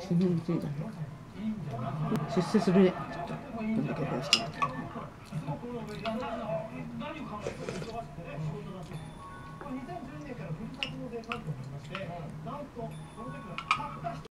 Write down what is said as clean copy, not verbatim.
出世するね。ちょっとどんだけ増やしても。2012年からふるさと納税関係になりまして、なんとその時はたった一